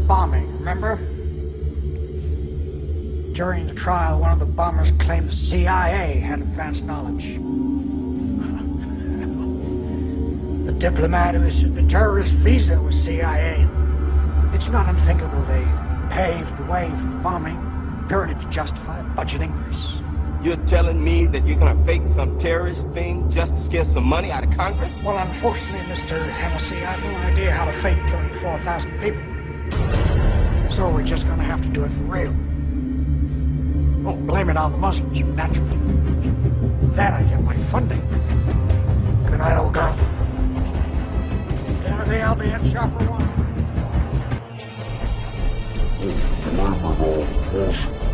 bombing, remember? During the trial, one of the bombers claimed the CIA had advanced knowledge. The diplomat who issued the terrorist visa was CIA. It's not unthinkable they paved the way for the bombing, purely to justify a budget increase. You're telling me that you're gonna fake some terrorist thing just to scare some money out of Congress? Well, unfortunately, Mr. Hennessy, I have no idea how to fake killing 4,000 people. So we're just gonna have to do it for real. Don't blame it on the Muslims, naturally. Then I get my funding. Good night, old girl. Everything, I'll be in Chopper 1. Blame it on the Muslims.